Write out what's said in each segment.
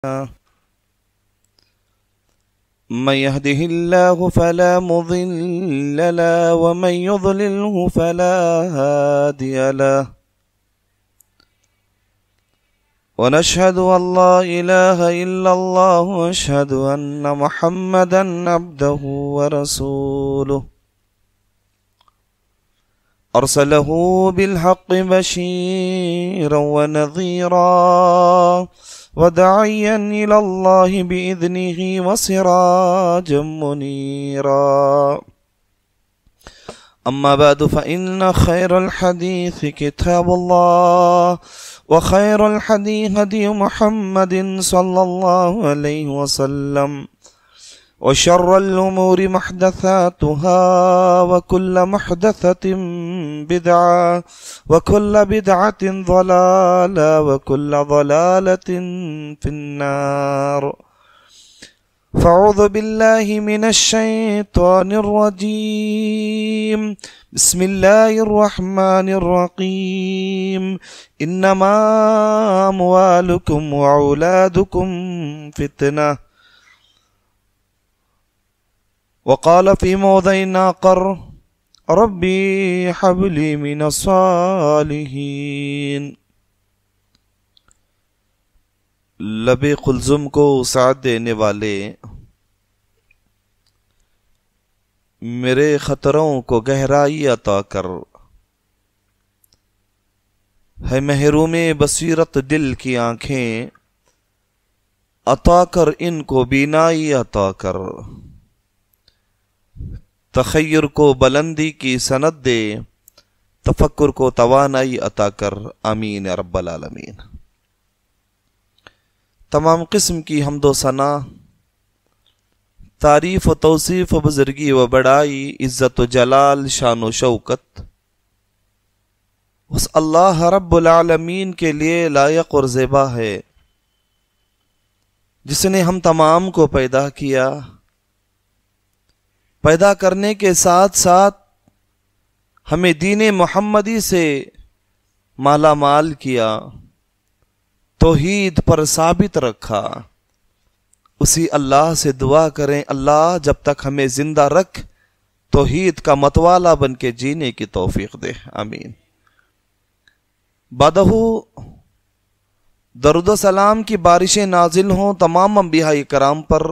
من يهده الله فلا مضل له ومن يضلله فلا هادي له ونشهد أن لا إله إلا الله وأشهد أن محمدا عبده ورسوله أرسله بالحق بشيرا ونذيرا وداعيا إلى الله بإذنه وسراجا منيرا أما بعد فإن خير الحديث كتاب الله وخير الحديث هدي محمد صلى الله عليه وسلم وشر الأمور محدثاتها وكل محدثة بدعة وكل بدعة ضلالة وكل ضلالة في النار فأعوذ بالله من الشيطان الرجيم بسم الله الرحمن الرحيم إنما أموالكم وأولادكم فتنة وقال في موضع آخر ربي هب لي من الصالحين لب قلزم کو سعادت دینے والے میرے خطروں کو گہرائی عطا کر، ہے محروم بصیرت دل کی آنکھیں عطا کر، ان کو بینائی عطا کر، تخیر کو بلندی کی سند دے، تفکر کو توانائی عطا کر، آمین یا رب العالمین۔ تمام قسم کی حمد و ثنا، تعریف و توصیف و بزرگی و بڑائی، عزت و جلال، شان و شوکت اس اللہ رب العالمین کے لیے لائق اور زیبا ہے، جس نے ہم تمام کو پیدا کیا، پیدا کرنے کے ساتھ ساتھ ہمیں دین محمدی سے مالا مال کیا، توحید پر ثابت رکھا۔ اسی اللہ سے دعا کریں، اللہ جب تک ہمیں زندہ رکھ، توحید کا متوالا بن کے جینے کی توفیق دے، آمین۔ بعدہ درود و سلام کی بارشیں نازل ہوں تمام انبیاء کرام پر،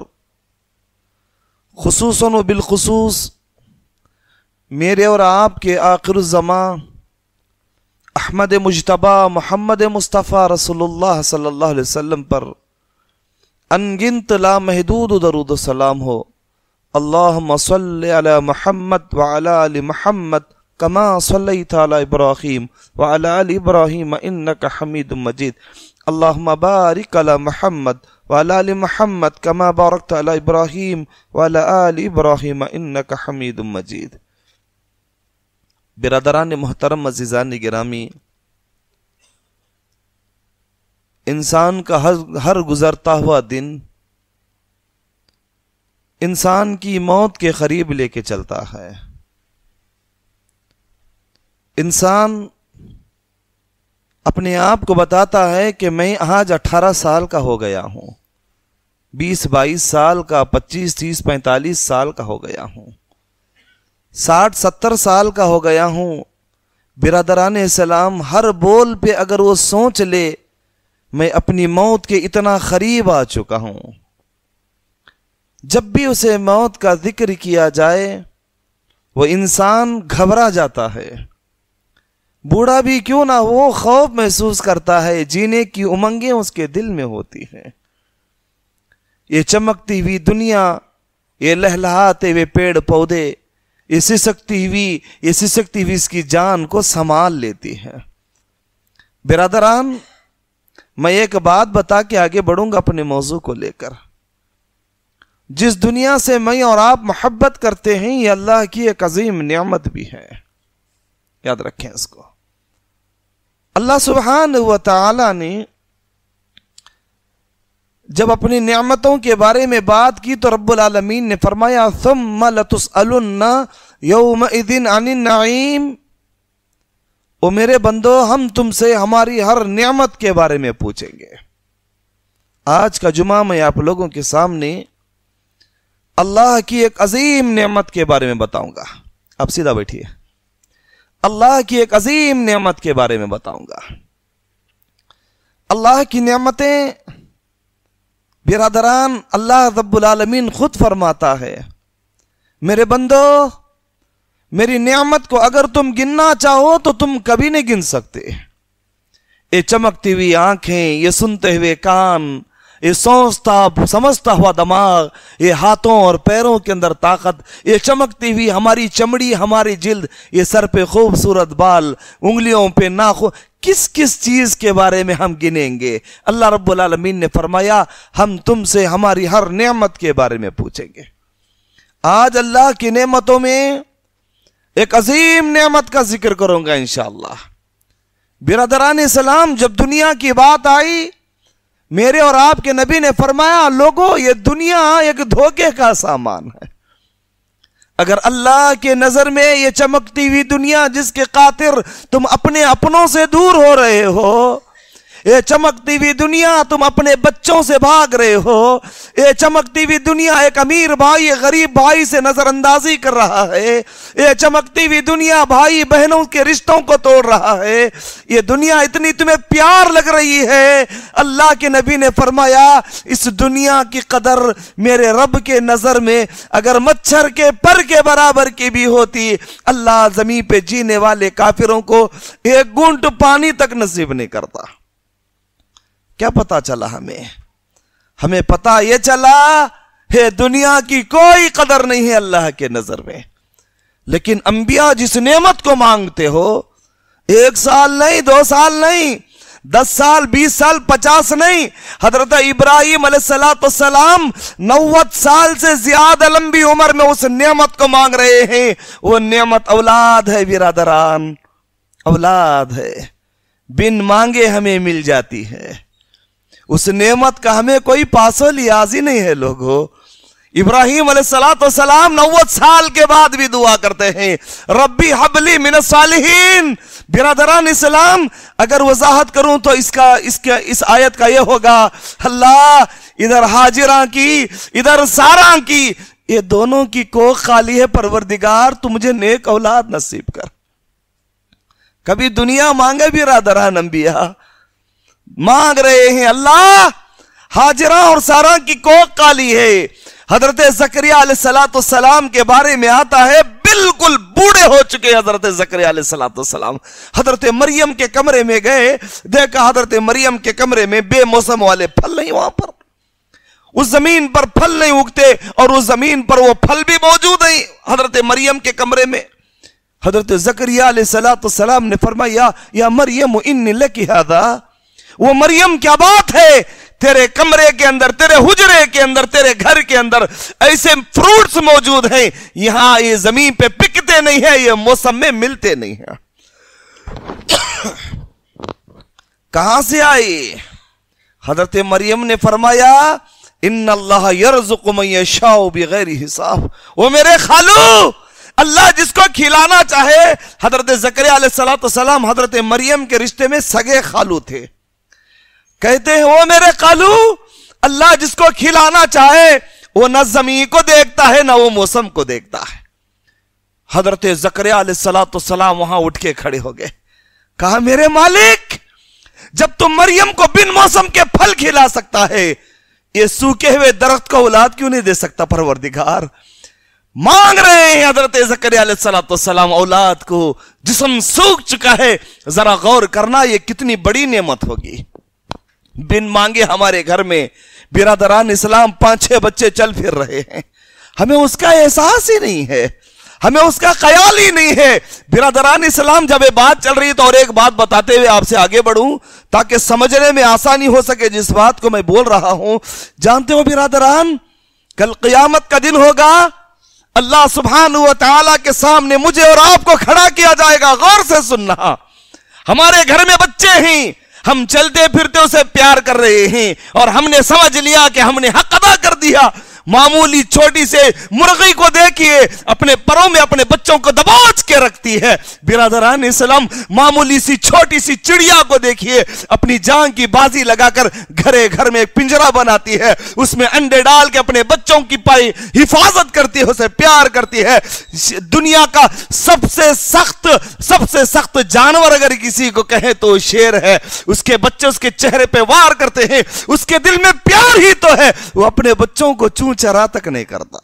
خصوصاً و بالخصوص میرے اور آپ کے آخر الزمان احمد مجتبی محمد مصطفیٰ رسول اللہ صلی اللہ علیہ وسلم پر انگنت لامحدود درود و سلام ہو۔ اللہم صلی علی محمد وعلی آل محمد کما صلیت علی ابراہیم وعلی آل ابراہیم انک حمید مجید۔ اللہم بارک علی محمد وعلی آل محمد کما بارکت علی ابراہیم وعلی آل ابراہیم انک حمید مجید۔ برادران محترم، عزیزان گرامی، انسان کا ہر گزرتا ہوا دن انسان کی موت کے قریب لے کے چلتا ہے۔ انسان اپنے آپ کو بتاتا ہے کہ میں آج 18 سال کا ہو گیا ہوں، 20-22 سال کا، 25-30 45 سال کا ہو گیا ہوں، 60-70 سال کا ہو گیا ہوں۔ برادران اسلام، ہر بول پہ اگر وہ سوچ لے میں اپنی موت کے اتنا قریب آ چکا ہوں، جب بھی اسے موت کا ذکر کیا جائے وہ انسان گھبرا جاتا ہے، بوڑھا بھی کیوں نہ ہو خوف محسوس کرتا ہے، جینے کی امنگیں اس کے دل میں ہوتی ہیں۔ یہ چمکتی ہوئی دنیا، یہ لہلہاتے ہوئے پیڑ پودے، یہ سسکتی ہوئی اس کی جان کو سنبھال لیتی ہے۔ برادران، میں ایک بات بتا کے آگے بڑھوں گا اپنے موضوع کو لے کر۔ جس دنیا سے میں اور آپ محبت کرتے ہیں یہ اللہ کی ایک عظیم نعمت بھی ہے، یاد رکھیں اس کو۔ اللہ سبحانہ و تعالی نے جب اپنی نعمتوں کے بارے میں بات کی تو رب العالمین نے فرمایا ثم لتسألن یومئذ عن النعیم، او میرے بندو ہم تم سے ہماری ہر نعمت کے بارے میں پوچھیں گے۔ آج کا جمعہ میں آپ لوگوں کے سامنے اللہ کی ایک عظیم نعمت کے بارے میں بتاؤں گا. اب سیدھا بیٹھیے. اللہ کی ایک عظیم نعمت کے بارے میں بتاؤں گا. اللہ کی نعمتیں برادران، اللہ رب العالمین خود فرماتا ہے، میرے بندو میری نعمت کو اگر تم گننا چاہو تو تم کبھی نہیں گن سکتے. یہ چمکتی ہوئی آنکھیں، یہ سنتے ہوئے کان، یہ سوچتا سمجھتا ہوا دماغ، یہ ہاتھوں اور پیروں کے اندر طاقت، یہ چمکتی ہوئی ہماری چمڑی، ہماری جلد، یہ سر پہ خوبصورت بال، انگلیوں پہ ناخن، کس کس چیز کے بارے میں ہم گنیں گے؟ اللہ رب العالمین نے فرمایا ہم تم سے ہماری ہر نعمت کے بارے میں پوچھیں گے. آج اللہ کی نعمتوں میں ایک عظیم نعمت کا ذکر کروں گا انشاءاللہ. برادران اسلام، جب دنیا کی بات آئی، میرے اور آپ کے نبی نے فرمایا لوگوں یہ دنیا ایک دھوکے کا سامان ہے. اگر اللہ کے نظر میں یہ چمکتی ہوئی دنیا جس کے خاطر تم اپنے اپنوں سے دور ہو رہے ہو، یہ چمکتی ہوئی دنیا تم اپنے بچوں سے بھاگ رہے ہو، یہ چمکتی ہوئی دنیا ایک امیر بھائی غریب بھائی سے نظر اندازی کر رہا ہے، یہ چمکتی ہوئی دنیا بھائی بہنوں کے رشتوں کو توڑ رہا ہے، یہ دنیا اتنی تمہیں پیار لگ رہی ہے، اللہ کے نبی نے فرمایا اس دنیا کی قدر میرے رب کے نظر میں اگر مچھر کے پر کے برابر کی بھی ہوتی، اللہ زمین پہ جینے والے کافروں کو ایک گھونٹ پانی تک نصیب نہیں کرتا. کیا پتا چلا ہمیں پتا یہ چلا ہے دنیا کی کوئی قدر نہیں ہے اللہ کے نظر میں. لیکن انبیاء جس نعمت کو مانگتے ہو، 1 سال نہیں، 2 سال نہیں، 10 سال، 20 سال، 50 نہیں، حضرت ابراہیم علیہ السلام 90 سال سے زیادہ لمبی عمر میں اس نعمت کو مانگ رہے ہیں. وہ نعمت اولاد ہے برادران، اولاد ہے، بن مانگے ہمیں مل جاتی ہے. اس نعمت کا ہمیں کوئی پاس و لیاز ہی نہیں ہے. لوگوں ابراہیم علیہ السلام 90 سال کے بعد بھی دعا کرتے ہیں ربی حبلی من الصالحین. برادران اسلام اگر وضاحت کروں تو اس آیت کا یہ ہوگا، اللہ ادھر ہاجرہ کی ادھر سارہ کی، یہ دونوں کی کوکھ خالی ہے، پروردگار تو مجھے نیک اولاد نصیب کر. کبھی دنیا مانگے برادران، انبیاء مانگ رہے ہیں اللہ ہاجرہ اور سارہ کی کوکھ خالی ہے. حضرت زکریا علیہ السلام کے بارے میں آتا ہے بالکل بوڑھے ہو چکے حضرت زکریا علیہ السلام. حضرت مریم کے کمرے میں گئے، دیکھا حضرت مریم کے کمرے میں بے موسم والے پھل نہیں، وہاں پر اس زمین پر پھل نہیں اگتے، اور اس زمین پر وہ پھل بھی موجود ہیں حضرت مریم کے کمرے میں. حضرت زکریا علیہ السلام نے فرمایا یا مریم انی لکی ھذا، وہ مریم کیا بات ہے، تیرے کمرے کے اندر، تیرے حجرے کے اندر، تیرے گھر کے اندر ایسے فروٹس موجود ہیں یہاں یہ زمین پہ پکتے نہیں ہیں، یہ موسم میں ملتے نہیں ہیں. کہاں سے آئی؟ حضرت مریم نے فرمایا ان اللہ یرزق من یشاء بغیر حساب. وہ میرے خالو، اللہ جس کو کھلانا چاہے. حضرت زکریا علیہ السلام حضرت مریم کے رشتے میں سگے خالو تھے. کہتے ہیں وہ میرے خالو، اللہ جس کو کھلانا چاہے وہ نہ زمین کو دیکھتا ہے نہ وہ موسم کو دیکھتا ہے. حضرت زکریا علیہ السلام وہاں اٹھ کے کھڑے ہو گئے، کہا میرے مالک جب تم مریم کو بن موسم کے پھل کھلا سکتا ہے، یہ سوکھے ہوئے درخت کو اولاد کیوں نہیں دے سکتا پروردگار؟ مانگ رہے ہیں حضرت زکریا علیہ السلام اولاد کو، جسم سوکھ چکا ہے. ذرا غور کرنا یہ کتنی بڑی نعمت ہوگی. بن مانگے ہمارے گھر میں برادران اسلام 5-6 بچے چل پھر رہے ہیں، ہمیں اس کا احساس ہی نہیں ہے، ہمیں اس کا خیال ہی نہیں ہے. برادران اسلام جب یہ بات چل رہی تو اور ایک بات بتاتے ہوئے آپ سے آگے بڑھوں تاکہ سمجھنے میں آسانی ہو سکے جس بات کو میں بول رہا ہوں. جانتے ہو برادران کل قیامت کا دن ہوگا، اللہ سبحانہ و تعالیٰ کے سامنے مجھے اور آپ کو کھڑا کیا جائے گا. غور سے سننا، ہمارے گھر میں بچے ہیں، ہم چلتے پھرتے اسے پیار کر رہے ہیں اور ہم نے سمجھ لیا کہ ہم نے حق ادا کر دیا. मामूली छोटी से मुर्गी को देखिए, अपने परों में अपने बच्चों को दबोच के रखती है। बिरादरान इस्लाम, मामूली सी छोटी सी चिड़िया को देखिए, अपनी जान की बाजी लगाकर घरे घर में एक पिंजरा बनाती है, उसमें अंडे डाल के अपने बच्चों की पाई हिफाजत करती है, उसे प्यार करती है। दुनिया का सबसे सख्त जानवर अगर किसी को कहे तो शेर है। उसके बच्चे उसके चेहरे पे वार करते हैं, उसके दिल में प्यार ही तो है, वो अपने बच्चों को चूं चरा तक नहीं करता।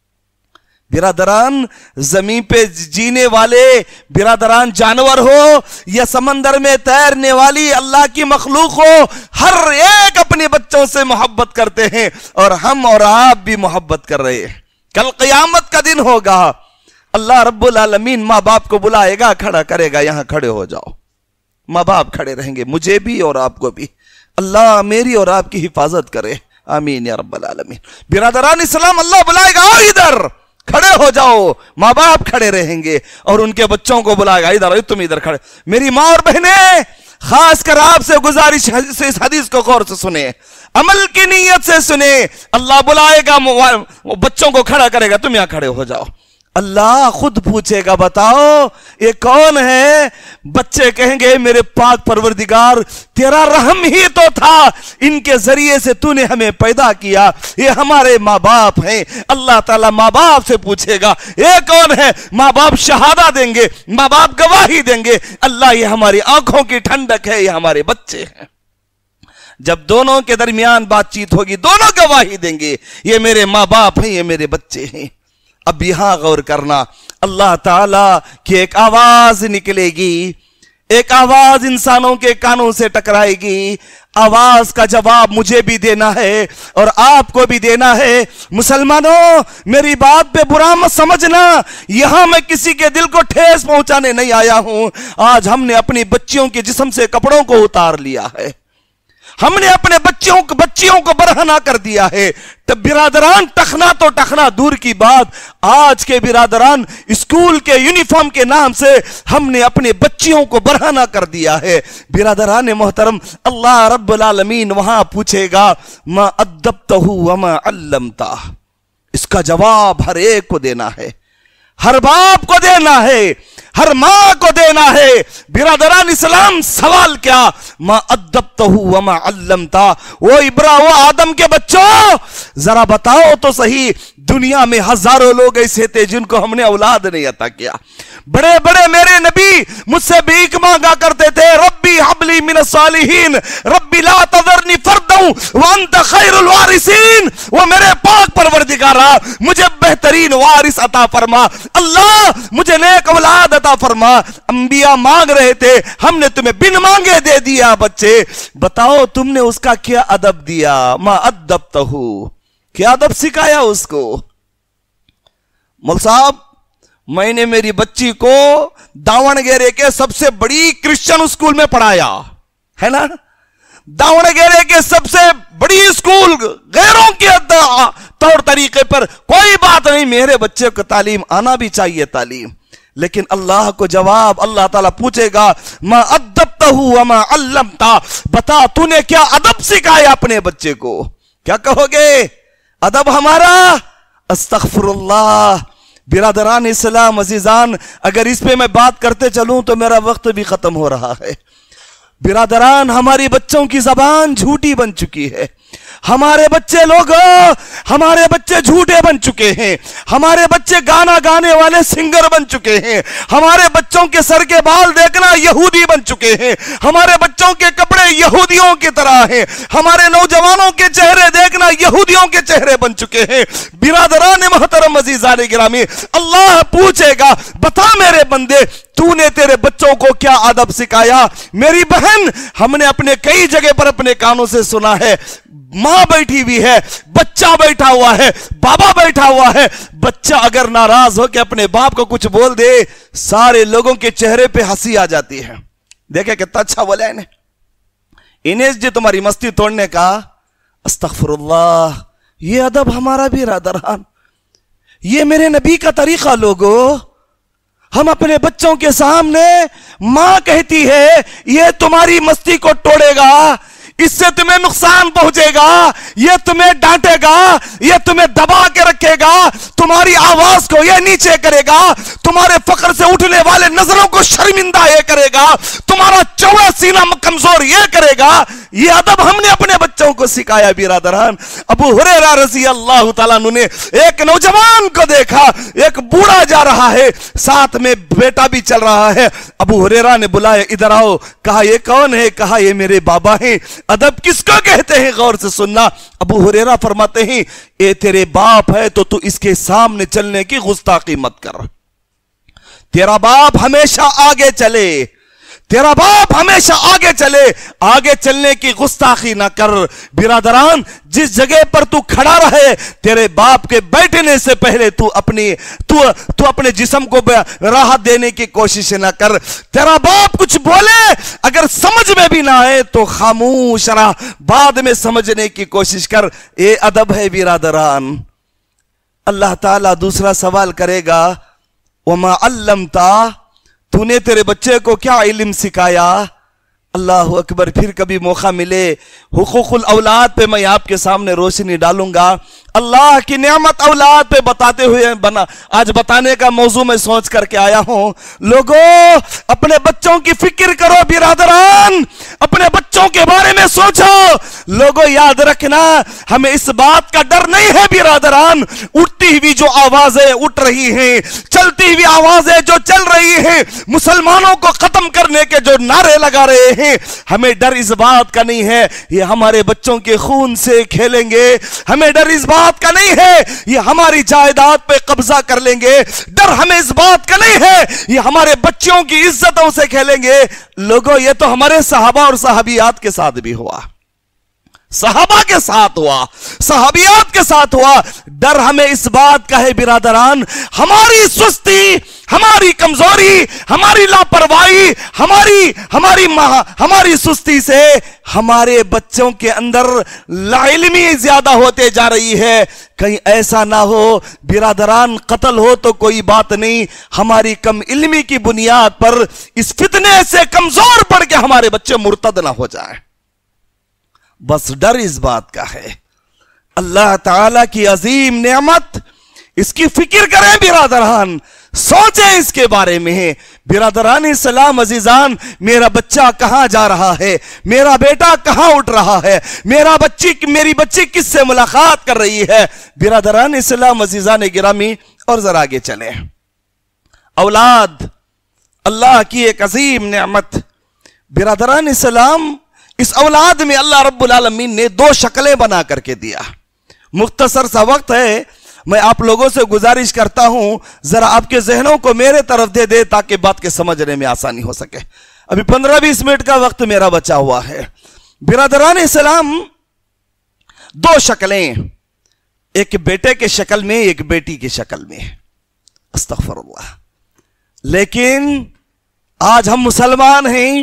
बिरादरान, जमीन पे जीने वाले बिरादरान जानवर हो या समंदर में तैरने वाली अल्लाह की मखलूक हो, हर एक अपने बच्चों से मोहब्बत करते हैं, और हम और आप भी मोहब्बत कर रहे हैं। कल क़यामत का दिन होगा, अल्लाह रब्बुल आलमीन माँ बाप को बुलाएगा, खड़ा करेगा, यहां खड़े हो जाओ। माँ बाप खड़े रहेंगे, मुझे भी और आपको भी। अल्लाह मेरी और आपकी हिफाजत करे, आमीन या रब्बल आलमीन। बिरादरान इस्लाम, अल्लाह बुलाएगा, आओ इधर खड़े हो जाओ। माँ बाप खड़े रहेंगे और उनके बच्चों को बुलाएगा, इधर तुम इधर खड़े। मेरी माँ और बहनें, खासकर आपसे गुजारिश है, इस हदीस को गौर से सुने, अमल की नीयत से सुने। अल्लाह बुलाएगा, बच्चों को खड़ा करेगा, तुम यहां खड़े हो जाओ। अल्लाह खुद पूछेगा, बताओ ये कौन है? बच्चे कहेंगे, मेरे पाक परवरदिगार, तेरा रहम ही तो था, इनके जरिए से तूने हमें पैदा किया, ये हमारे माँ बाप हैं। अल्लाह ताला माँ बाप से पूछेगा, ये कौन है? माँ बाप शहादा देंगे, माँ बाप गवाही देंगे, अल्लाह ये हमारी आंखों की ठंडक है, ये हमारे बच्चे हैं। जब दोनों के दरमियान बातचीत होगी, दोनों गवाही देंगे, ये मेरे माँ बाप हैं, ये मेरे बच्चे हैं। अब यहां गौर करना, अल्लाह ताला की एक आवाज निकलेगी, एक आवाज इंसानों के कानों से टकराएगी। आवाज का जवाब मुझे भी देना है और आपको भी देना है। मुसलमानों, मेरी बात पे बुरा मत समझना, यहां मैं किसी के दिल को ठेस पहुंचाने नहीं आया हूं। आज हमने अपनी बच्चियों के जिस्म से कपड़ों को उतार लिया है, हमने अपने बच्चियों को बरहना कर दिया है। तब बिरादरान, टखना तो टखना दूर की बात, आज के बिरादरान स्कूल के यूनिफॉर्म के नाम से हमने अपने बच्चियों को बरहना कर दिया है। बिरादरान मोहतरम, अल्लाह रब्बुल आलमीन वहां पूछेगा, मा अद्दबतहु व मा अल्लमता। इसका जवाब हर एक को देना है, हर बाप को देना है, हर मां को देना है। बिरादरान इस्लाम, सवाल क्या? मा अद्दबतहु व मा अल्लमता। वो आदम के बच्चों, जरा बताओ तो सही, दुनिया में हजारों लोग ऐसे थे जिनको हमने औलाद नहीं अता किया। बड़े बड़े मेरे नबी मुझसे भीख मांगा करते थे, रब्बी हबली मिनस सालिहीन, रब्बी ला तज़रनी फर्दन व अंत खैरुल वारिसीन। वो मेरे पाक परवरदिगारा, मुझे बेहतरीन वारिस अता फरमा, अल्लाह मुझे नेक औलाद अता फरमा। अंबिया मांग रहे थे, हमने तुम्हें बिन मांगे दे दिया बच्चे। बताओ तुमने उसका क्या अदब दिया? मा अद्दबतहु, क्या अदब सिखाया उसको? मौल साहब, मैंने मेरी बच्ची को दावणगेरे के सबसे बड़ी क्रिश्चियन स्कूल में पढ़ाया है ना, दावणगेरे के सबसे बड़ी स्कूल, गैरों के तौर तरीके पर कोई बात नहीं, मेरे बच्चे को तालीम आना भी चाहिए तालीम। लेकिन अल्लाह को जवाब, अल्लाह ताला पूछेगा, मा अद्दबतहु व मा अल्लमता। बता तूने क्या अदब सिखाया अपने बच्चे को? क्या कहोगे? अदब हमारा, अस्तगफिरुल्लाह। बिरादरान इस्लाम अजीजान, अगर इस पे मैं बात करते चलूं तो मेरा वक्त भी खत्म हो रहा है। बिरादरान, हमारी बच्चों की जबान झूठी बन चुकी है, हमारे बच्चे हमारे बच्चे झूठे बन चुके हैं, हमारे बच्चे गाना गाने वाले सिंगर बन चुके हैं, हमारे बच्चों के सर के बाल देखना यहूदी बन चुके हैं, हमारे बच्चों के कपड़े यहूदियों की तरह हैं, हमारे नौजवानों के चेहरे देखना यहूदियों के चेहरे बन चुके हैं। बिरादरान मोहतरम अज़ीज़ान गिरामी, अल्लाह पूछेगा, बता मेरे बंदे, तूने तेरे बच्चों को क्या अदब सिखाया? मेरी बहन, हमने अपने कई जगह पर अपने कानों से सुना है, मां बैठी हुई है, बच्चा बैठा हुआ है, बाबा बैठा हुआ है, बच्चा अगर नाराज हो के अपने बाप को कुछ बोल दे, सारे लोगों के चेहरे पे हंसी आ जाती है। देखे कितना अच्छा बोला है इनेस जी, तुम्हारी मस्ती तोड़ने का। अस्तगफिरुल्लाह, ये अदब हमारा भी रादरहान, ये मेरे नबी का तरीका। लोगों, हम अपने बच्चों के सामने, मां कहती है ये तुम्हारी मस्ती को तोड़ेगा, اس سے تمہیں نقصان پہنچے گا، یہ تمہیں ڈانٹے گا، یہ تمہیں دبا کے رکھے گا، تمہاری آواز کو یہ نیچے کرے گا، تمہارے فقر سے اٹھنے والے نظروں کو شرمندہ یہ کرے گا، تمہارا چوڑا سینہ کمزور یہ کرے گا۔ یہ ادب ہم نے اپنے بچوں کو سکھایا برادران۔ ابو ہریرہ رضی اللہ تعالیٰ عنہ نے ایک نوجوان کو دیکھا، ایک بوڑھا جا رہا ہے، ساتھ میں بیٹا بھی چل رہا ہے۔ ابو ہریرہ نے بلایا، ادھر آؤ۔ کہا یہ کون ہے؟ کہا یہ میرے بابا ہیں۔ ادب کس کو کہتے ہیں؟ غور سے سننا۔ ابو ہریرہ فرماتے ہیں اے تیرے باپ ہے تو اس کے سامنے چلنے کی گستاخی مت کر، تیرا باپ ہمیشہ آگے چلے، تیرا باپ ہمیشہ آگے چلے، آگے چلنے کی گستاخی نہ کر۔ برادران، جس جگہ پر تو کھڑا رہے، تیرے باپ کے بیٹھنے سے پہلے تو اپنے جسم کو راحت دینے کی کوشش نہ کر۔ تیرا باپ کچھ بولے، اگر سمجھ میں بھی نہ آئے تو خاموش رہ، بعد میں سمجھنے کی کوشش کر۔ یہ ادب ہے برادران۔ اللہ تعالیٰ دوسرا سوال کرے گا، وما علمتا، تو نے تیرے بچے کو کیا علم سکھایا؟ اللہ اکبر۔ پھر کبھی موقع ملے حقوق الاولاد پہ میں آپ کے سامنے روشنی ڈالوں گا۔ اللہ کی نعمت اولاد پہ بتاتے ہوئے آج بتانے کا موضوع میں سوچ کر کے آیا ہوں۔ لوگوں، اپنے بچوں کی فکر کرو برادران، اپنے بچوں کے بارے میں سوچو۔ لوگوں یاد رکھنا، ہمیں اس بات کا ڈر نہیں ہے برادران، اٹھتی ہوئی جو آوازیں اٹھ رہی ہیں، چلتی ہوئی آوازیں جو چل رہی ہیں، مسلمانوں کو ختم کرنے کے جو نعرے لگا رہے ہیں، ہمیں ڈر اس بات کا نہیں ہے یہ ہمارے بچوں کے خون سے کھیلیں گے، ہمیں ڈر اس بات کا نہیں ہے یہ ہماری جائیداد پہ قبضہ کر لیں گے، ڈر ہمیں اس بات کا نہیں ہے یہ ہمارے بچوں کی عزتوں سے کھیلیں گے۔ لوگوں، یہ تو ہمارے صحابہ اور صحابیات کے ساتھ بھی ہوا، صحابہ کے ساتھ ہوا، صحابیات کے ساتھ ہوا۔ ڈر ہمیں اس بات کا ہے برادران، ہماری سستی، ہماری کمزوری، ہماری لاپرواہی، ہماری سستی سے ہمارے بچوں کے اندر لاعلمی زیادہ ہوتے جا رہی ہے۔ کہیں ایسا نہ ہو برادران، قتل ہو تو کوئی بات نہیں، ہماری کم علمی کی بنیاد پر اس فتنے سے کمزور پڑ کے ہمارے بچے مرتد نہ ہو جائیں۔ بس ڈر اس بات کا ہے۔ اللہ تعالیٰ کی عظیم نعمت، اس کی فکر کریں برادران، سوچیں اس کے بارے میں۔ برادران اسلام عزیزان، میرا بچہ کہاں جا رہا ہے، میرا بیٹا کہاں اٹھ رہا ہے، میری بچی کس سے ملاقات کر رہی ہے۔ برادران اسلام عزیزان گرامی، اور ذرا آگے چلیں۔ اولاد اللہ کی ایک عظیم نعمت۔ برادران اسلام، اس اولاد میں اللہ رب العالمین نے دو شکلیں بنا کر کے دیا۔ مختصر سا وقت ہے، میں آپ لوگوں سے گزارش کرتا ہوں ذرا آپ کے ذہنوں کو میرے طرف دے تاکہ بات کے سمجھنے میں آسانی ہو سکے۔ ابھی 15-20 منٹ کا وقت میرا بچا ہوا ہے۔ برادران اسلام، دو شکلیں، ایک بیٹے کے شکل میں، ایک بیٹی کی شکل میں، استغفر اللہ۔ لیکن آج ہم مسلمان ہیں،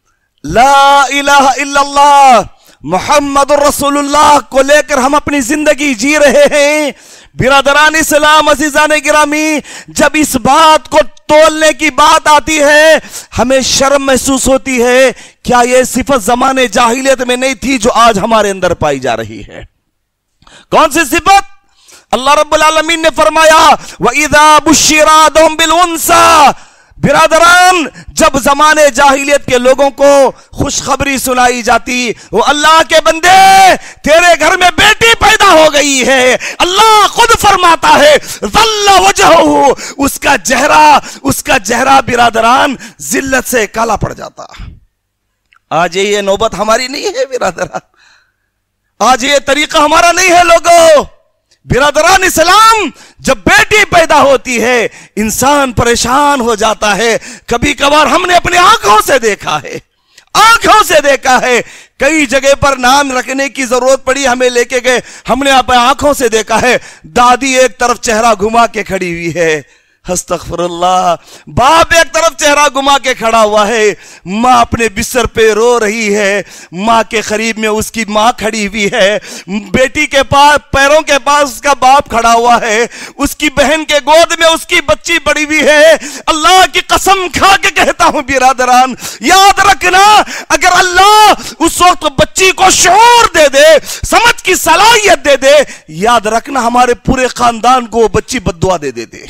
لا الہ الا اللہ محمد الرسول اللہ کو لے کر ہم اپنی زندگی جی رہے ہیں۔ برادران اسلام عزیزان گرامی، جب اس بات کو تولنے کی بات آتی ہے ہمیں شرم محسوس ہوتی ہے۔ کیا یہ صفت زمانے جاہلیت میں نہیں تھی جو آج ہمارے اندر پائی جا رہی ہے؟ کون سی صفت؟ اللہ رب العالمین نے فرمایا وَإِذَا بُشِّرَ أَحَدُهُم بِالْأُنثَىٰ۔ برادران، جب زمانے جاہلیت کے لوگوں کو خوشخبری سنائی جاتی، وہ اللہ کے بندے تیرے گھر میں بیٹی پیدا ہو گئی ہے، اللہ خود فرماتا ہے ظل وجہہ، اس کا چہرہ برادران ذلت سے کالا پڑ جاتا۔ آج یہ نوبت ہماری نہیں ہے برادران، آج یہ طریقہ ہمارا نہیں ہے لوگوں۔ برادران اسلام، جب بیٹی پیدا ہوتی ہے انسان پریشان ہو جاتا ہے۔ کبھی کبھار ہم نے اپنی آنکھوں سے دیکھا ہے، کئی جگہ پر نام رکھنے کی ضرورت پڑی، ہمیں لے کے گئے، ہم نے اپنی آنکھوں سے دیکھا ہے، دادی ایک طرف چہرہ گھما کے کھڑی ہوئی ہے، अस्तगफिरुल्लाह। बाप एक तरफ चेहरा घुमा के खड़ा हुआ है, माँ अपने बिस्तर पे रो रही है, माँ के करीब में उसकी माँ खड़ी हुई है, बेटी के पास पैरों के पास उसका बाप खड़ा हुआ है, उसकी बहन के गोद में उसकी बच्ची बड़ी हुई है। अल्लाह की कसम खा के कहता हूं बिरादरान, याद रखना, अगर अल्लाह उस वक्त बच्ची को शऊर दे दे, समझ की सलाहियत दे दे, याद रखना हमारे पूरे खानदान को वो बच्ची बद्दुआ दे दे।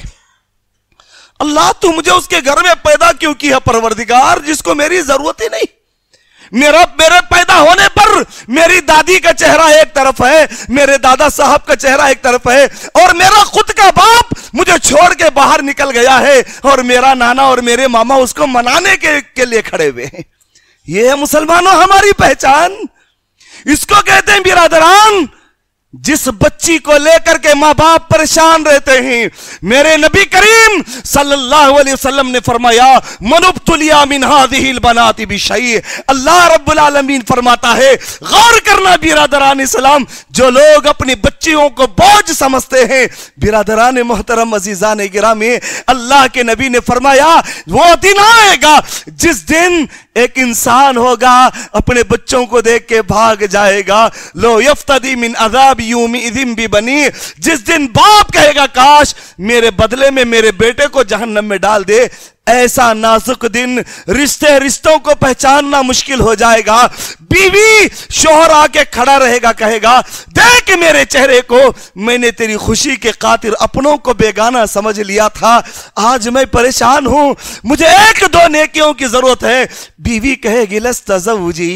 अल्लाह तू मुझे उसके घर में पैदा क्यों किया परवरदिगार, जिसको मेरी जरूरत ही नहीं। मेरे पैदा होने पर मेरी दादी का चेहरा एक तरफ है, मेरे दादा साहब का चेहरा एक तरफ है, और मेरा खुद का बाप मुझे छोड़ के बाहर निकल गया है, और मेरा नाना और मेरे मामा उसको मनाने के लिए खड़े हुए हैं। ये है मुसलमानों हमारी पहचान। इसको कहते हैं बिरादरान, जिस बच्ची को लेकर के माँ बाप परेशान रहते हैं, मेरे नबी करीम सल्लल्लाहु अलैहि वसल्लम ने फरमाया, मनुब्तुलिया मिन हादिहिल बनाति बिशई, अल्लाह रब्बुल आलमीन फरमाता है, गौर करना बिरादरान इस्लाम, जो लोग अपनी बच्चियों को बोझ समझते हैं, बिरादरान मोहतरम अजीजान गिरामी, अल्लाह के नबी ने फरमाया, वो दिन आएगा जिस दिन एक इंसान होगा अपने बच्चों को देख के भाग जाएगा। लो यफ्तदी मिन अज़ाब यौमिइज़िन बिबनी, जिस दिन बाप कहेगा काश मेरे बदले में मेरे बेटे को जहन्नम में डाल दे। ऐसा नाजुक दिन, रिश्तों को पहचानना मुश्किल हो जाएगा। बीवी शोहर आके खड़ा रहेगा, कहेगा देख मेरे चेहरे को, मैंने तेरी खुशी के खातिर अपनों को बेगाना समझ लिया था, आज मैं परेशान हूं, मुझे एक दो नेकियों की जरूरत है। बीवी कहेगी लस्त ज़ौजी,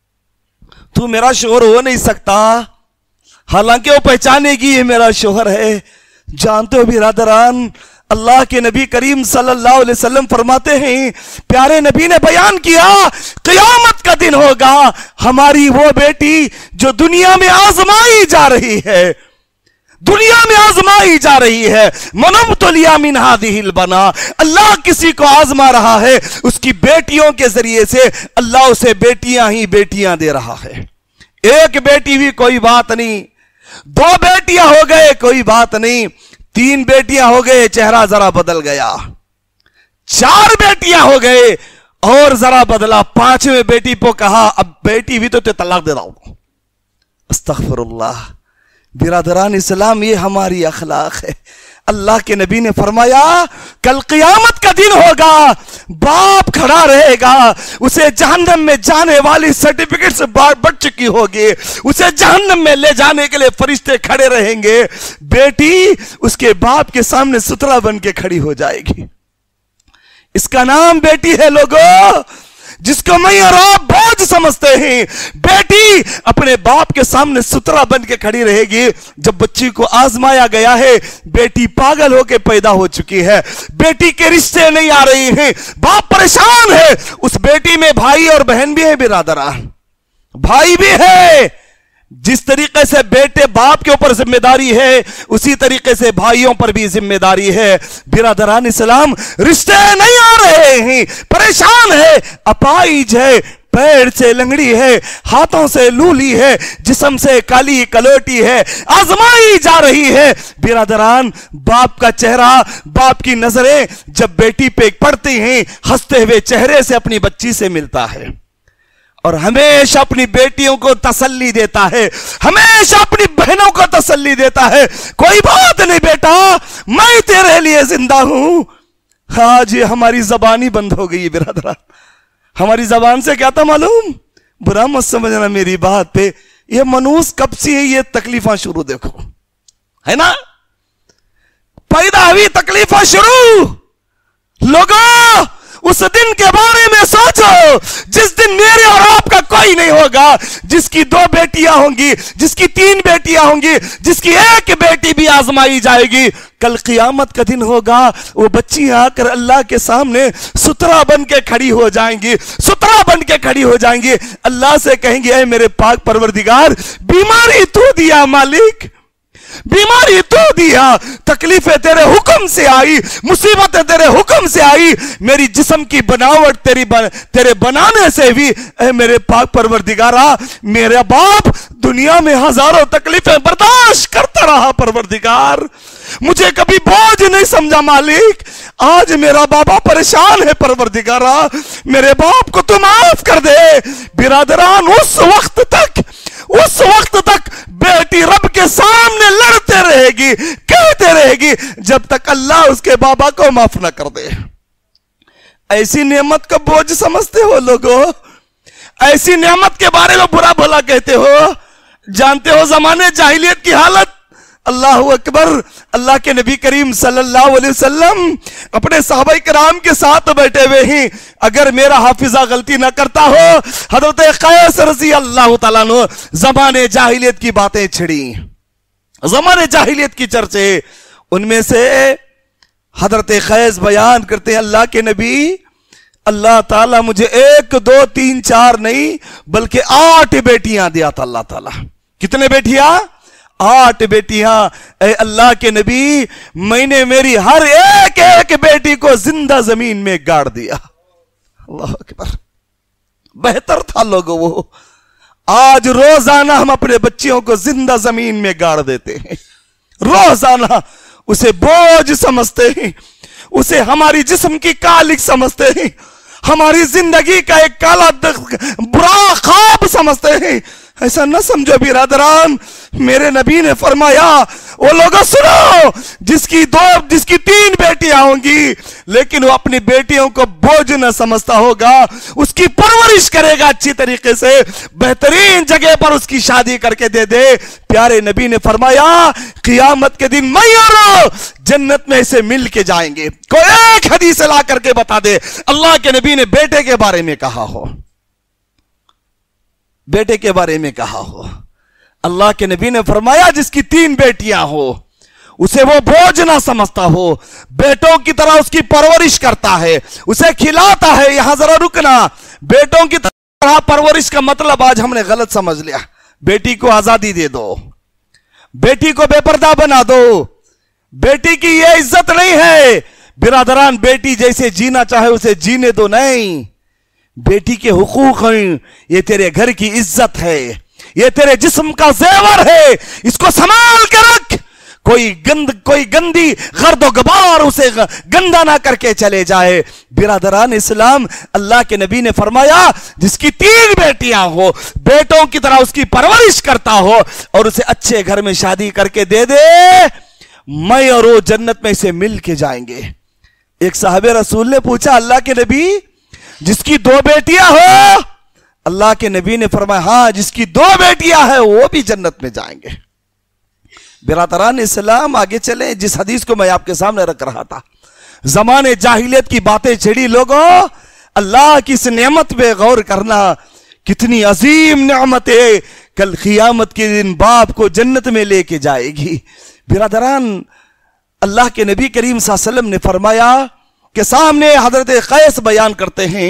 तू मेरा शोहर हो नहीं सकता, हालांकि वो पहचानेगी ये मेरा शोहर है। जानते हो बिरादरान, अल्लाह के नबी करीम सल्लल्लाहु अलैहि वसल्लम फरमाते हैं, प्यारे नबी ने बयान किया, क़यामत का दिन होगा हमारी वो बेटी जो दुनिया में आजमाई जा रही है, दुनिया में आजमाई जा रही है, मनुब्तुलिया मिन हादिहिल बना, अल्लाह किसी को आजमा रहा है, उसकी बेटियों के जरिए से अल्लाह उसे बेटियां ही बेटियां दे रहा है। एक बेटी भी कोई बात नहीं, दो बेटियां हो गए कोई बात नहीं, तीन बेटियां हो गए चेहरा जरा बदल गया, चार बेटियां हो गए और जरा बदला, पांचवें बेटी को कहा अब बेटी भी तो तलाक दे रहा हूं। अस्तगफिरुल्लाह। बिरादरान इस्लाम, ये हमारी अखलाक है। अल्लाह के नबी ने फरमाया, कल क़यामत का दिन होगा, बाप खड़ा रहेगा, उसे जहन्नम में जाने वाली सर्टिफिकेट से बढ़ चुकी होगी, उसे जहन्नम में ले जाने के लिए फरिश्ते खड़े रहेंगे, बेटी उसके बाप के सामने सुतरा बन के खड़ी हो जाएगी। इसका नाम बेटी है लोगों, जिसको मैं और आप बोझ समझते हैं। बेटी अपने बाप के सामने सुतरा बन के खड़ी रहेगी। जब बच्ची को आजमाया गया है, बेटी पागल होकर पैदा हो चुकी है, बेटी के रिश्ते नहीं आ रही हैं, बाप परेशान है, उस बेटी में भाई और बहन भी है बिरादरा, भाई भी है। जिस तरीके से बेटे बाप के ऊपर जिम्मेदारी है, उसी तरीके से भाइयों पर भी जिम्मेदारी है। बिरादरान इस्लाम, रिश्ते नहीं आ रहे हैं, परेशान है, अपाहिज है, पैर से लंगड़ी है, हाथों से लूली है, जिस्म से काली कलोटी है, आजमाई जा रही है। बिरादरान, बाप का चेहरा, बाप की नजरें जब बेटी पे पड़ती हैं, हंसते हुए चेहरे से अपनी बच्ची से मिलता है और हमेशा अपनी बेटियों को तसल्ली देता है, हमेशा अपनी बहनों को तसल्ली देता है, कोई बात नहीं बेटा, मैं तेरे लिए जिंदा हूं। आज ये हमारी जबानी बंद हो गई है बिरादरा। हमारी जबान से क्या था मालूम? बुरा मत समझना मेरी बात पे, ये मनूस कब से है ये तकलीफा शुरू, देखो है ना, पैदा हुई तकलीफा शुरू। लोगों, उस दिन के बारे में सोचो जिस दिन मेरे और आपका कोई नहीं होगा, जिसकी दो बेटियां होंगी, जिसकी तीन बेटियां होंगी, जिसकी एक बेटी भी आजमाई जाएगी। कल क़यामत का दिन होगा, वो बच्चियां आकर अल्लाह के सामने सुतरा बन के खड़ी हो जाएंगी, सुतरा बन के खड़ी हो जाएंगी, अल्लाह से कहेंगे ऐ मेरे पाक परवरदिगार, बीमारी तू दिया मालिक, बीमारी तू दिया, तकलीफें तेरे हुक्म से आई, मुसीबतें तेरे हुक्म से आई, मेरी जिस्म की बनावट तेरे बनाने से भी ऐ मेरे पाक परवरदिगारा, मेरा बाप दुनिया में हजारों तकलीफें बर्दाश्त करता रहा परवरदिगार, मुझे कभी बोझ नहीं समझा मालिक। आज मेरा बाबा परेशान है परवरदिगारा, मेरे बाप को तू माफ कर दे। बिरादरान, उस वक्त तक बेटी रब के सामने लड़ते रहेगी, कहते रहेगी, जब तक अल्लाह उसके बाबा को माफ ना कर दे। ऐसी नेमत को बोझ समझते हो लोगों? ऐसी नेमत के बारे में बुरा भला कहते हो? जानते हो जमाने जाहिलियत की हालत? अल्लाह अकबर। अल्लाह के नबी करीम सल्लल्लाहु अलैहि वसल्लम अपने सहाबाए किराम के साथ बैठे हुए ही, अगर मेरा हाफिजा गलती ना करता हो, हजरत कैस रज़ी अल्लाह तआला अन्हु जमाने जाहिलियत की बातें छिड़ी, जमाने जाहिलियत की चर्चे। उनमें से हजरत कैस बयान करते हैं, अल्लाह के नबी, अल्लाह ताला मुझे 1 2 3 4 नहीं बल्कि 8 बेटियां दिया था अल्लाह ताला। कितने बेटियां? 8 बेटियां। ए अल्लाह के नबी, मैंने मेरी हर एक बेटी को जिंदा जमीन में गाड़ दिया। अल्लाह अकबर। बेहतर था लोगों वो। आज रोजाना हम अपने बच्चियों को जिंदा जमीन में गाड़ देते हैं, रोजाना उसे बोझ समझते हैं, उसे हमारी जिस्म की कालिक समझते हैं, हमारी जिंदगी का एक काला बुरा ख्वाब समझते हैं। ऐसा न समझो बिरादरान, मेरे नबी ने फरमाया, वो लोगों सुनो, जिसकी 3 बेटियां होंगी लेकिन वो अपनी बेटियों को बोझ न समझता होगा, उसकी परवरिश करेगा अच्छी तरीके से, बेहतरीन जगह पर उसकी शादी करके दे दे। प्यारे नबी ने फरमाया, क़ियामत के दिन मैं और जन्नत में से मिल के जाएंगे। कोई एक हदीस ला करके बता दे अल्लाह के नबी ने बेटे के बारे में कहा हो, बेटे के बारे में कहा हो। अल्लाह के नबी ने फरमाया, जिसकी 3 बेटियां हो उसे वो बोझ ना समझता हो, बेटों की तरह उसकी परवरिश करता है, उसे खिलाता है। यहां जरा रुकना, बेटों की तरह परवरिश का मतलब आज हमने गलत समझ लिया। बेटी को आजादी दे दो, बेटी को बेपर्दा बना दो, बेटी की ये इज्जत नहीं है। बिरादरान, बेटी जैसे जीना चाहे उसे जीने दो, नहीं। बेटी के हुकूक हैं, ये तेरे घर की इज्जत है, ये तेरे जिस्म का जेवर है, इसको संभाल के रख। कोई गंदी गर्दो गबार उसे गंदा ना करके चले जाए। बिरादरान इस्लाम, अल्लाह के नबी ने फरमाया, जिसकी 3 बेटियां हो, बेटों की तरह उसकी परवरिश करता हो और उसे अच्छे घर में शादी करके दे दे, मैं और वो जन्नत में से मिल के जाएंगे। एक साहबे रसूल ने पूछा, अल्लाह के नबी, जिसकी 2 बेटियां हो? अल्लाह के नबी ने फरमाया, हां, जिसकी 2 बेटियां हैं वो भी जन्नत में जाएंगे। बिरादरान इस्लाम, आगे चले। जिस हदीस को मैं आपके सामने रख रहा था, जमाने जाहिलियत की बातें छिड़ी लोगों, अल्लाह की इस नेमत पे गौर करना, कितनी अजीम नेमत है, कल क़ियामत के दिन बाप को जन्नत में लेके जाएगी। बिरादरान, अल्लाह के नबी करीम सल्लल्लाहु अलैहि वसल्लम ने फरमाया कि सामने हजरत कैस बयान करते हैं,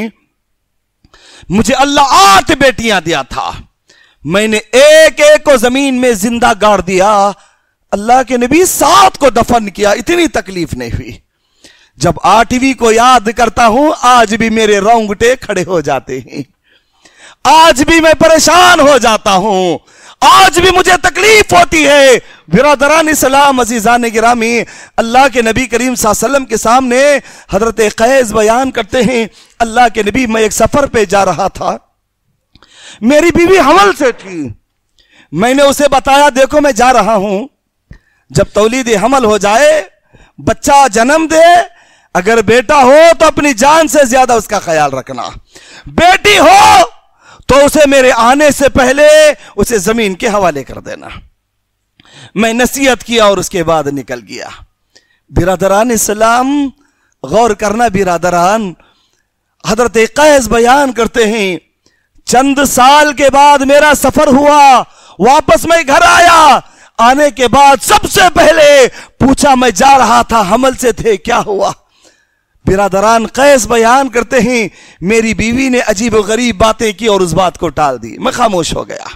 मुझे अल्लाह 8 बेटियां दिया था, मैंने एक को जमीन में जिंदा गाड़ दिया। अल्लाह के नबी 7 को दफन किया, इतनी तकलीफ नहीं हुई। जब 8वीं को याद करता हूं, आज भी मेरे रोंगटे खड़े हो जाते हैं, आज भी मैं परेशान हो जाता हूं, आज भी मुझे तकलीफ होती है। बिरादरान इस्लाम, अजीजान गिरामी, अल्लाह के नबी करीम सल्लल्लाहु अलैहि वसल्लम के सामने हजरत कैस बयान करते हैं, अल्लाह के नबी, मैं एक सफर पे जा रहा था, मेरी बीवी हमल से थी, मैंने उसे बताया, देखो मैं जा रहा हूं, जब तौलीद हमल हो जाए, बच्चा जन्म दे, अगर बेटा हो तो अपनी जान से ज्यादा उसका ख्याल रखना, बेटी हो तो उसे मेरे आने से पहले उसे जमीन के हवाले कर देना। मैं नसीहत किया और उसके बाद निकल गया। बिरादरान इस्लाम, गौर करना बिरादरान, हजरत कैस बयान करते हैं, चंद साल के बाद मेरा सफर हुआ, वापस मैं घर आया, आने के बाद सबसे पहले पूछा, मैं जा रहा था, हमल से थे, क्या हुआ? बिरादरान, कैस बयान करते हैं, मेरी बीवी ने अजीब व गरीब बातें की और उस बात को टाल दी, मैं खामोश हो गया।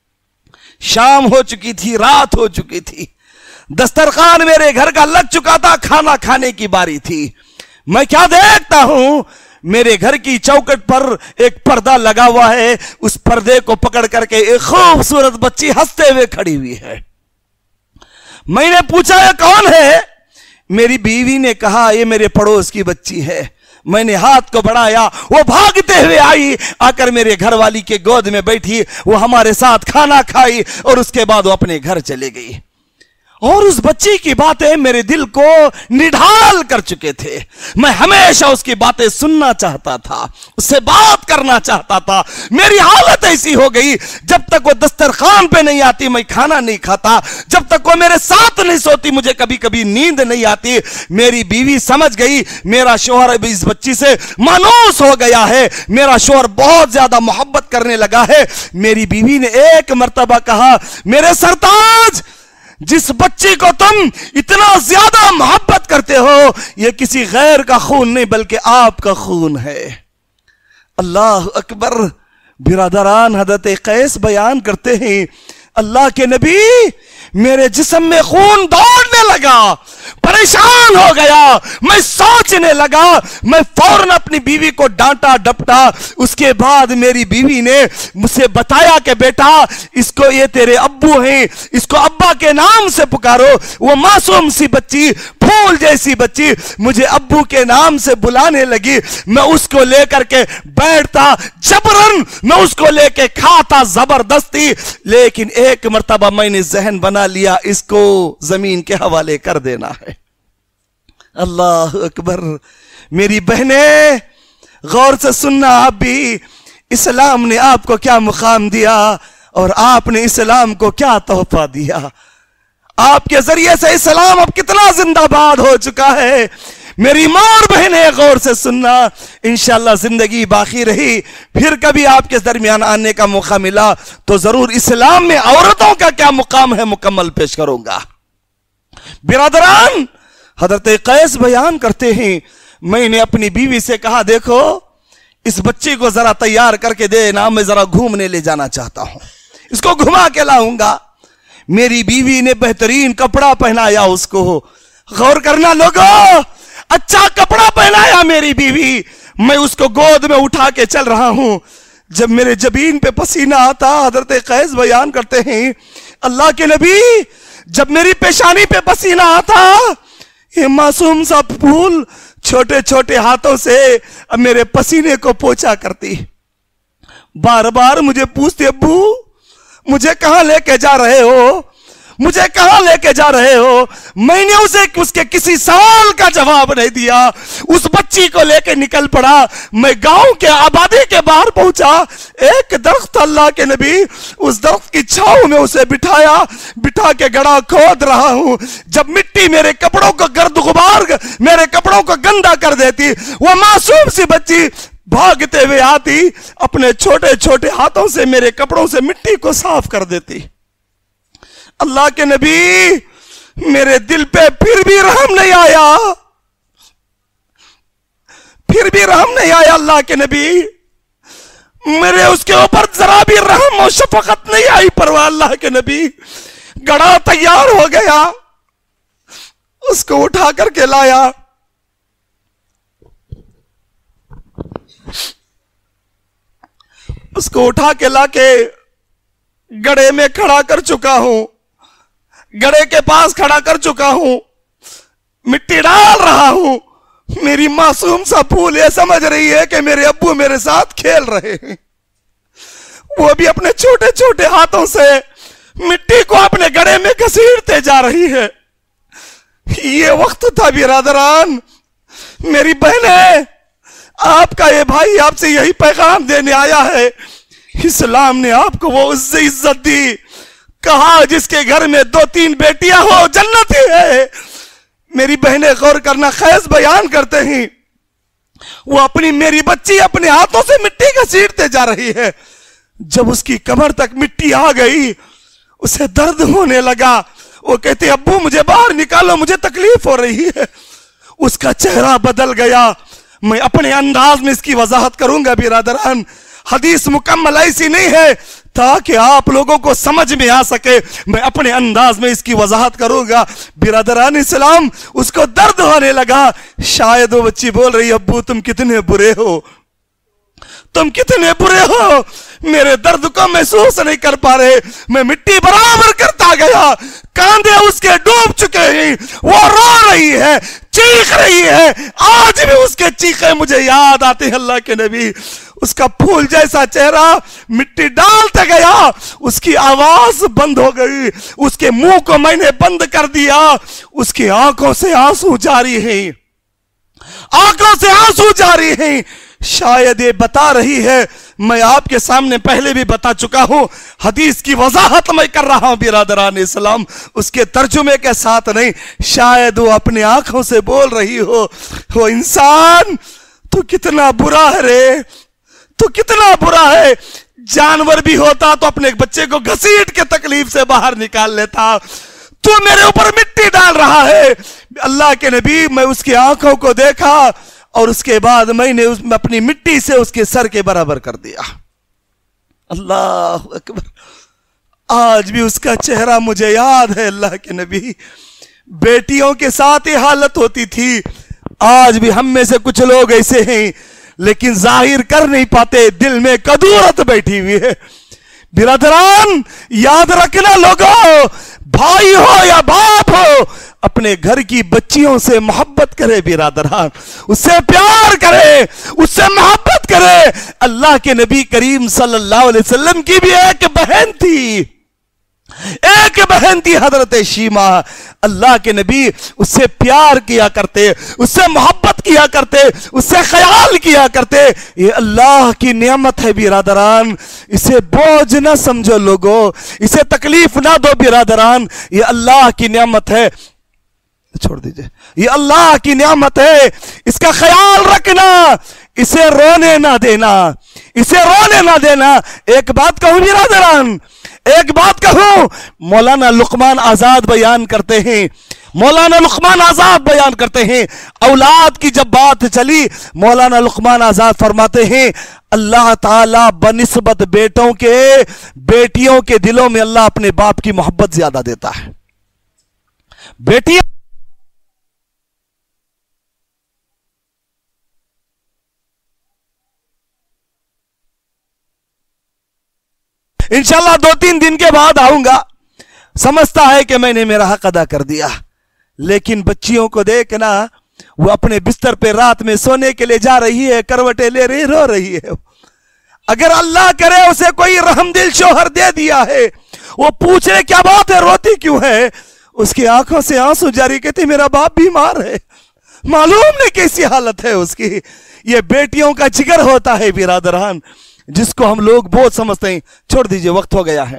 शाम हो चुकी थी, रात हो चुकी थी, दस्तरखान मेरे घर का लग चुका था, खाना खाने की बारी थी। मैं क्या देखता हूं, मेरे घर की चौखट पर एक पर्दा लगा हुआ है, उस पर्दे को पकड़ करके एक खूबसूरत बच्ची हंसते हुए खड़ी हुई है। मैंने पूछा ये कौन है? मेरी बीवी ने कहा ये मेरे पड़ोस की बच्ची है। मैंने हाथ को बढ़ाया, वो भागते हुए आई, आकर मेरे घर वाली के गोद में बैठी, वो हमारे साथ खाना खाई और उसके बाद वो अपने घर चले गई। और उस बच्ची की बातें मेरे दिल को निढाल कर चुके थे। मैं हमेशा उसकी बातें सुनना चाहता था, उससे बात करना चाहता था। मेरी हालत ऐसी हो गई, जब तक वो दस्तरखान पे नहीं आती मैं खाना नहीं खाता, जब तक वो मेरे साथ नहीं सोती मुझे कभी कभी नींद नहीं आती। मेरी बीवी समझ गई मेरा शौहर अभी इस बच्ची से मानूस हो गया है, मेरा शौहर बहुत ज्यादा मोहब्बत करने लगा है। मेरी बीवी ने एक मर्तबा कहा, मेरे सरताज, जिस बच्ची को तुम इतना ज्यादा मोहब्बत करते हो, यह किसी गैर का खून नहीं बल्कि आपका खून है। अल्लाह अकबर। बिरादरान, हजरत कैस बयान करते हैं, अल्लाह के नबी, मेरे जिस्म में खून दौड़ने लगा, परेशान हो गया, मैं सोचने लगा। मैं फौरन अपनी बीवी को डांटा डपटा। उसके बाद मेरी बीवी ने मुझसे बताया कि बेटा, इसको, ये तेरे अब्बू हैं, इसको अब्बा के नाम से पुकारो। वो मासूम सी बच्ची, फूल जैसी बच्ची मुझे अब्बू के नाम से बुलाने लगी। मैं उसको लेकर के बैठता, जबरन मैं उसको लेके खाता जबरदस्ती। लेकिन एक मर्तबा मैंने जहन बना लिया, इसको जमीन के हवाले कर देना है। अल्लाह अकबर। मेरी बहनें, गौर से सुनना, आप भी, इस्लाम ने आपको क्या मुकाम दिया और आपने इस्लाम को क्या तोहफा दिया। आपके जरिए से इस्लाम अब कितना जिंदाबाद हो चुका है। मेरी मां और बहनें, गौर से सुनना, इंशाअल्लाह जिंदगी बाकी रही, फिर कभी आपके दरमियान आने का मौका मिला तो जरूर इस्लाम में औरतों का क्या मुकाम है मुकम्मल पेश करूंगा। बिरादरान, हजरत कैस बयान करते हैं, मैंने अपनी बीवी से कहा, देखो इस बच्ची को जरा तैयार करके दे ना, मैं जरा घूमने ले जाना चाहता हूं, इसको घुमा के लाऊंगा। मेरी बीवी ने बेहतरीन कपड़ा पहनाया उसको। गौर करना लोगों, अच्छा कपड़ा पहनाया मेरी बीवी। मैं उसको गोद में उठा के चल रहा हूं। जब मेरे जबीन पे पसीना आता, हजरत कैस बयान करते हैं, अल्लाह के नबी, जब मेरी पेशानी पे पसीना आता, ये मासूम सा फूल छोटे छोटे हाथों से मेरे पसीने को पोंछा करती। बार बार मुझे पूछती, अब्बू मुझे कहां लेके जा रहे हो, मुझे कहां लेके जा रहे हो। मैंने उसे उसके किसी सवाल का जवाब नहीं दिया, उस बच्ची को लेके निकल पड़ा। मैं गांव के आबादी के बाहर पहुंचा, एक दरख्त, अल्लाह के नबी, उस दरख्त की छांव में उसे बिठाया, बिठा के गड़ा खोद रहा हूं। जब मिट्टी मेरे कपड़ों को गर्द गुबार, मेरे कपड़ों को गंदा कर देती, वो मासूम सी बच्ची भागते हुए आती, अपने छोटे छोटे हाथों से मेरे कपड़ों से मिट्टी को साफ कर देती। अल्लाह के नबी, मेरे दिल पे फिर भी रहम नहीं आया, फिर भी रहम नहीं आया। अल्लाह के नबी, मेरे उसके ऊपर जरा भी रहम और शफकत नहीं आई। परवाह अल्लाह के नबी, गड़ा तैयार हो गया, उसको उठा करके लाया। उसको उठा के लाके गड़े में खड़ा कर चुका हूं, गड़े के पास खड़ा कर चुका हूं, मिट्टी डाल रहा हूं। मेरी मासूम सा फूल ये समझ रही है कि मेरे अब्बू मेरे साथ खेल रहे हैं। वो भी अपने छोटे छोटे हाथों से मिट्टी को अपने गड़े में घसीटते जा रही है। ये वक्त था बिरादरान, मेरी बहनें, आपका ये भाई आपसे यही पैगाम देने आया है। इस्लाम ने आपको वो उससे इज्जत दी, कहा जिसके घर में 2-3 बेटियां हो जन्नती है। मेरी बहनें, गौर करना, कैस बयान करते हैं, वो अपनी मेरी बच्ची अपने हाथों से मिट्टी घसीटते जा रही है। जब उसकी कमर तक मिट्टी आ गई, उसे दर्द होने लगा। वो कहती, अब्बू मुझे बाहर निकालो, मुझे तकलीफ हो रही है। उसका चेहरा बदल गया। मैं अपने अंदाज में इसकी वजाहत करूंगा बिरादरान। हदीस मुकम्मल ऐसी नहीं है ताकि आप लोगों को समझ में आ सके, मैं अपने अंदाज में इसकी वजाहत करूंगा। बिरादरान इस्लाम, उसको दर्द होने लगा। शायद वो बच्ची बोल रही, अब्बू तुम कितने बुरे हो, تم کتنے برے ہو، میرے درد کو محسوس نہیں کر پا رہے، میں مٹی برابر کرتا گیا، کاندھے اس کے ڈوب چکے ہیں، وہ رو رہی ہے، چیخ رہی ہے، آج بھی اس کے چیخے مجھے یاد آتے ہیں۔ اللہ کے نبی اس کا پھول جیسا چہرہ مٹی ڈالتے گیا، اس کی آواز بند ہو گئی، اس کے منہ کو میں نے بند کر دیا، اس کی آنکھوں سے آنسو جاری ہیں، آنکھوں سے آنسو جاری ہیں۔ شاید یہ بتا رہی ہے، میں آپ کے سامنے پہلے بھی بتا چکا ہوں، حدیث کی وضاحت میں کر رہا ہوں برادران اسلام، اس کے ترجمے کے ساتھ نہیں، شاید وہ اپنی آنکھوں سے بول رہی ہو، وہ انسان تو کتنا برا ہے رے، تو کتنا برا ہے، جانور بھی ہوتا تو اپنے بچے کو گھسیٹ کے تکلیف سے باہر نکال لیتا، تو میرے اوپر مٹی ڈال رہا ہے۔ اللہ کے نبی، میں اس کی آنکھوں کو دیکھا اور اس کے بعد میں نے اپنی مٹی سے اس کے سر کے برابر کر دیا۔ اللہ اکبر، آج بھی اس کا چہرہ مجھے یاد ہے۔ اللہ کے نبی، بیٹیوں کے ساتھ یہ حالت ہوتی تھی، آج بھی ہم میں سے کچھ لوگ ایسے ہیں لیکن ظاہر کر نہیں پاتے، دل میں کدورت بیٹھی ہوئی ہے۔ برادران یاد رکھنا لوگوں، بھائی ہو یا باپ ہو، اپنے گھر کی بچیوں سے محبت کرے برادران، اس سے پیار کرے، اس سے محبت کرے۔ اللہ کے نبی کریم صلی اللہ علیہ وسلم کی بھی ایک بہن تھی، ایک بہن تھی حضرت شیما۔ اللہ کے نبی اس سے پیار کیا کرتے، اس سے محبت کیا کرتے، اس سے خیال کیا کرتے۔ یہ اللہ کی نعمت ہے برادران، اسے بوجھ نہ سمجھو لوگو، اسے تکلیف نہ دو برادران، یہ اللہ کی نعمت ہے، چھوڑ دیجئے، یہ اللہ کی نعمت ہے، اس کا خیال رکھنا، اسے رونے نہ دینا، اسے رونے نہ دینا۔ ایک بات کہوں برادران، ایک بات کہوں، مولانا لقمان آزاد بیان کرتے ہیں، مولانا لقمان آزاد بیان کرتے ہیں، اولاد کی جب بات چلی، مولانا لقمان آزاد فرماتے ہیں، اللہ تعالیٰ بنسبت بیٹوں کے بیٹیوں کے دلوں میں اللہ اپنے باپ کی محبت زیادہ دیتا ہے۔ بیٹیاں انشاءاللہ 2-3 دن کے بعد آؤں گا، سمجھتا ہے کہ میں نے میرا حق ادا کر دیا، لیکن بچیوں کو دیکھنا، وہ اپنے بستر پہ رات میں سونے کے لیے جا رہی ہے، کروٹیں لے رہی، رو رہی ہے۔ اگر اللہ کرے اسے کوئی رحم دل شوہر دے دیا ہے، وہ پوچھے کیا بات ہے، روتی کیوں ہے، اس کی آنکھوں سے آنسو جاری، کہتی میرا باپ بیمار ہے، معلوم نہیں کیسی حالت ہے اس کی۔ یہ بیٹیوں کا جگر ہوتا ہے برادران، جس کو ہم لوگ بہت سمجھتے ہیں۔ چھوڑ دیجئے، وقت ہو گیا ہے۔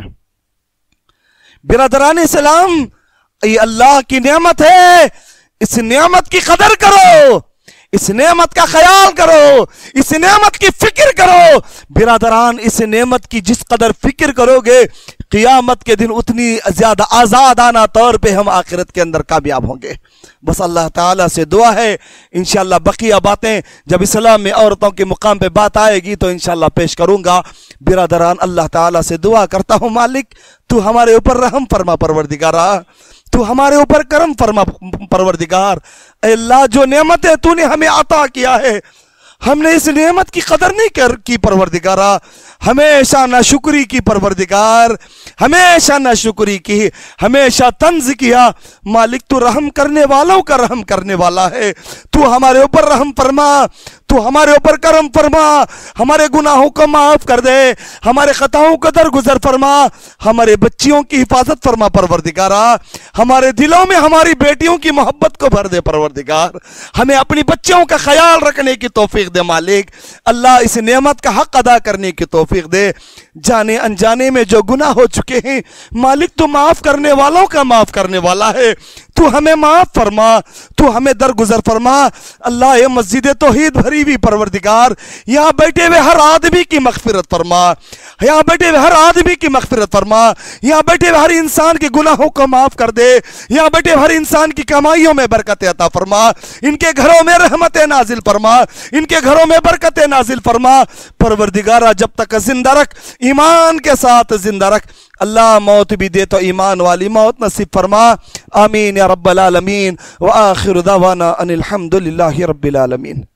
برادران اسلام، یہ اللہ کی نعمت ہے، اس نعمت کی قدر کرو، اس نعمت کا خیال کرو، اس نعمت کی فکر کرو برادران۔ اس نعمت کی جس قدر فکر کرو گے، قیامت کے دن اتنی زیادہ آزادانہ طور پہ ہم آخرت کے اندر کامیاب ہوں گے۔ بس اللہ تعالیٰ سے دعا ہے، انشاءاللہ بقیہ باتیں جب اسلام میں عورتوں کے مقام پہ بات آئے گی تو انشاءاللہ پیش کروں گا۔ برادران اللہ تعالیٰ سے دعا کرتا ہوں، مالک تو ہمارے اوپر رحم فرما پروردگارا، تو ہمارے اوپر کرم فرما پروردگار۔ اے اللہ، جو نعمت ہے تو نے ہمیں عطا کیا ہے، ہم نے اس نعمت کی قدر نہیں کی پروردگارا، ہمیشہ ناشکری کی پروردگار، ہمیشہ ناشکری کی، ہمیشہ طنز کیا۔ مالک تو رحم کرنے والوں کا رحم کرنے والا ہے، تو ہمارے اوپر رحم فرما، تو ہمارے اوپر کرم فرما، ہمارے گناہوں کو معاف کر دے، ہمارے خطاؤں کو درگزر فرما، ہمارے بچیوں کی حفاظت فرما پروردگارا، ہمارے دلوں میں ہماری بیٹیوں کی محبت کو بھر دے پروردگار، ہمیں اپنی بچیوں کا خیال رکھنے کی توفیق دے مالک۔ اللہ اس نعمت کا حق ادا کرنے کی توفیق دے۔ جانے انجانے میں جو گناہ ہو چکے ہیں مالک تو معاف کرنے والوں کا معاف کرنے والا ہے، تو ہمیں معاف فرما، تو ہمیں درگزر فرما۔ اللہ یہ مسجد توحید بھری بھی پروردگار، یہاں بیٹھے ہوئے ہر آدمی کی مغفرت فرما، یہاں بیٹھے ہوئے ہر آدمی کی مغفرت فرما، یہاں بیٹھے ہوئے ہر انسان کے گناہوں کو معاف کر دے، یہاں بیٹھے ہوئے ہر انسان کی کمائیوں میں برکت عطا فرما، ان کے گھروں میں رحمت نازل فرما، ان کے گھروں میں برکت نازل فرما پروردگارہ۔ جب تک زندہ رکھ، ایمان کے ساتھ زندہ رکھ، اللہ موت بھی دے تو ایمان والی موت نصیب فرما۔ آمین یا رب العالمین، وآخر دعوانا ان الحمد للہ رب العالمین۔